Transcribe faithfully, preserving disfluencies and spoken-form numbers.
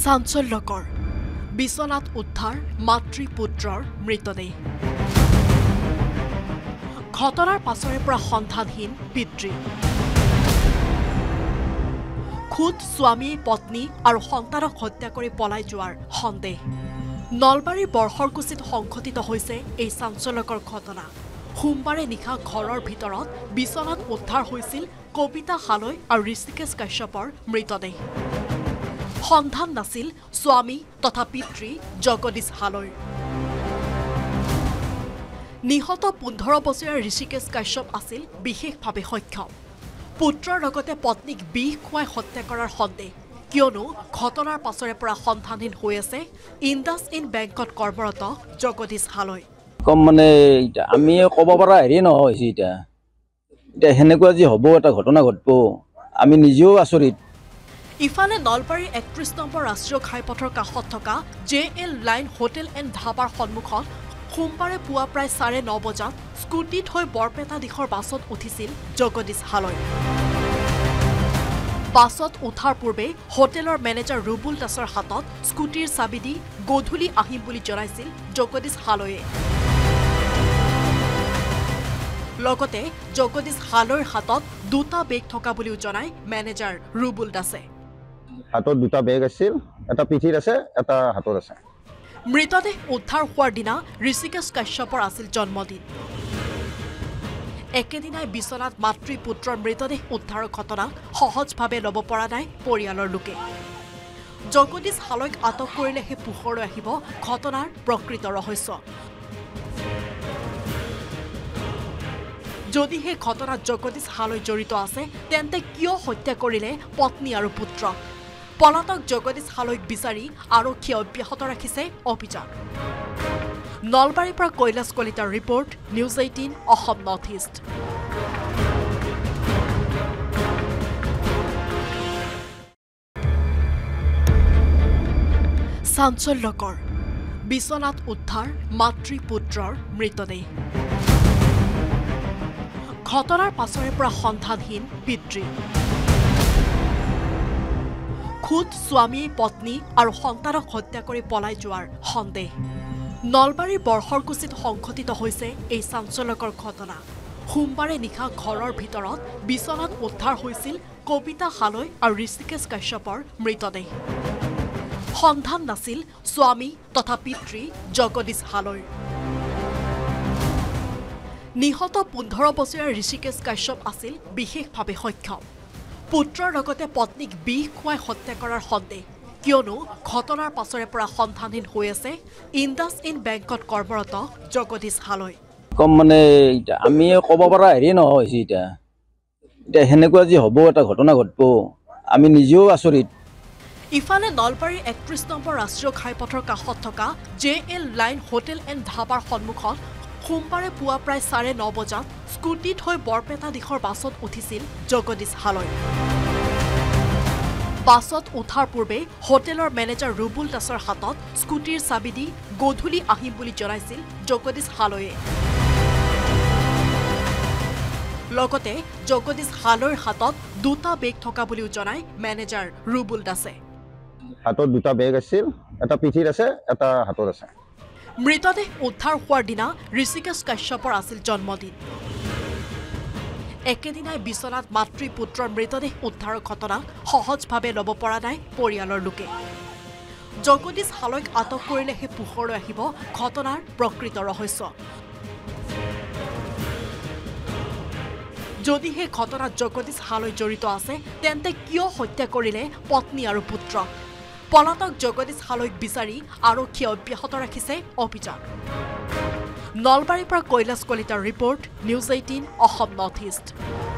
চাঞ্চল্যকৰ বিছনাত উদ্ধাৰ মাতৃ পুত্ৰৰ মৃতদেহ ঘটনাৰ পাছৰে পৰা সন্ধানহীন পিতৃ খুদ স্বামী পত্নী আৰু সন্তানক হত্যা কৰি পলাই যোৱাৰ সন্দেহ নলবাৰীৰ বৰসৰকুচিত সংঘটিত হৈছে এই চাঞ্চল্যকৰ ঘটনা সোমবাৰে নিশা ঘৰৰ ভিতৰত বিছনাত উদ্ধাৰ হৈছিল কবিতা হালৈ আৰু ঋষিকেশ কাশ্যপৰ মৃতদেহ সন্ধান নাছিল স্বামী তথা পিতৃ জগদীশ হালৈৰ নিহত পোন্ধৰ বছৰীয়া ঋষিকেশ কাশ্যপ আছিল বিশেষভাৱে সক্ষম পুত্ৰৰ লগতে পত্নীক বিষ খুৱাই হত্যা কৰাৰ সন্দেহ কিয়নো ঘটনাৰ পাছৰে পৰা সন্ধানহীন হৈ আছে ইণ্ডাছ ইন বেংকত কৰ্মৰত জগদীশ হালৈ কম মানে আমি ক'ব পৰা হেৰি নহয় এটা এটা হেনেকুৱা যে হ'ব এটা ঘটনা ঘটব আমি নিজেও আচৰিত ইফালে নলবাৰীৰ একত্ৰিশ নম্বৰ ৰাষ্ট্ৰীয় ঘাইপথৰ কাষত থকা J L line hotel and ধাবাৰ সন্মুখত সোমবাৰে পুৱা প্ৰায় চাৰে ন বজাত স্কুটিত হৈ বৰপেটা দিশৰ বাছত উঠিছিল জগদীশ হালৈ বাছত উঠাৰ পূৰ্বে হোটেলৰ মেনেজাৰ ৰুবুল দাসৰ হাতত স্কুটিৰ চাবি দি গধূলি আহিম বুলি জনাইছিল জগদীশ হালৈয়ে লগতে জগদীশ হালৈৰ হাতত দুটা বেগ থকা বুলিও জনাই মেনেজাৰ ৰুবুল দাসে হাতত দুটা বেগ আছিল এটা পিঠিত আছে এটা হাতত আছে মৃতদেহ উদ্ধাৰ হোৱাৰ দিনা ঋষিকেশ কাশ্যপৰ আছিল জন্মদিন একেদিনাই বিছনাত মাতৃ পুত্ৰৰ মৃতদেহ উদ্ধাৰৰ ঘটনা সহজভাৱে ল'ব পৰা নাই পৰিয়ালৰ লোকে জগদীশ হালৈক আটক কৰিলেহে পোহৰলৈ আহিব ঘটনাৰ প্ৰকৃত ৰহস্য যদিহে ঘটনাত জগদীশ হালৈ জড়িত আছে তেন্তে কিয় হত্যা কৰিলে পত্নী আৰু পুত্ৰক পলাতক জগদীশ হালৈক বিচাৰি আৰক্ষীয়ে অব্যাহত ৰাখিছে অভিযান নলবাৰীৰ পৰা কৈলাশ কলিতাৰ report news eighteen Assam north east চাঞ্চল্যকৰ বিছনাত উদ্ধাৰ মাতৃ পুত্ৰৰ মৃতদেহ ঘটনাৰ পাছৰে পৰা সন্ধানহীন পিতৃ খুদ স্বামী পত্নী আৰু সন্তানক হত্যা কৰি পলাই যোৱাৰ সন্দেহ নলবাৰীৰ বৰসৰকুচিত সংঘটিত হৈছে এই চাঞ্চল্যকৰ ঘটনা সোমবাৰে নিশা ঘৰৰ ভিতৰত বিছনাত উদ্ধাৰ হৈছিল কবিতা হালৈ আৰু ঋষিকেশ কাশ্যপৰ মৃতদেহ সন্ধান নাছিল স্বামী তথা পিতৃ জগদীশ হালৈৰ নিহত পোন্ধৰ বছৰীয়া ঋষিকেশ কাশ্যপ আছিল বিশেষভাৱে সক্ষম পুত্ৰৰ লগতে পত্নীক বিষ খুৱাই হত্যা কৰাৰ সন্দেহ কিয়নো ঘটনাৰ পাছৰে পৰা সন্ধানহীন হৈ আছে ইণ্ডাছ ইন বেংকত কৰ্মৰত জগদীশ হালৈ কম মানে আমি ক'ব পৰা হেৰি নহয় এটা এটা হেনেকুৱা যে হ'ব এটা ঘটনা ঘটব আমি নিজেও আচৰিত ইফালে নলবাৰীৰ একত্ৰিশ নম্বৰ ৰাষ্ট্ৰীয় ঘাইপথৰ কাষত থকা J L line hotel and ধাবাৰ সন্মুখত সোমবাৰে পুৱা প্ৰায় চাৰে ন বজাত স্কুটিত হৈ বৰপেটা দিশৰ বাছত উঠিছিল জগদীশ হালৈ বাছত উঠাৰ পূৰ্বে হোটেলৰ মেনেজাৰ ৰুবুল দাসৰ হাতত স্কুটিৰ চাবি দি গধূলি আহিম বুলি জনাইছিল জগদীশ হালৈয়ে লগতে জগদীশ হালৈৰ হাতত দুটা বেগ থকা বুলিও জনাই মেনেজাৰ ৰুবুল দাসে হাতত দুটা বেগ আছিল এটা পিঠিত আছে এটা হাতত আছে মৃতদেহ উদ্ধাৰ হোৱাৰ দিনা ঋষিকেশ কাশ্যপৰ আছিল জন্মদিন একেদিনাই বিছনাত মাতৃ পুত্ৰৰ মৃতদেহ উদ্ধাৰৰ ঘটনা সহজভাৱে ল'ব পৰা নাই পৰিয়ালৰ লোকে জগদীশ হালৈক আটক কৰিলেহে পোহৰলৈ আহিব ঘটনাৰ প্ৰকৃত ৰহস্য যদিহে ঘটনাত জগদীশ হালৈ জড়িত আছে তেন্তে কিয় হত্যা কৰিলে পত্নী আৰু পুত্ৰক পলাতক জগদীশ হালৈক বিচাৰি আৰক্ষীয়ে অব্যাহত ৰাখিছে অভিযান নলবাৰীৰ পৰা কৈলাশ কলিতাৰ report news eighteen Assam north east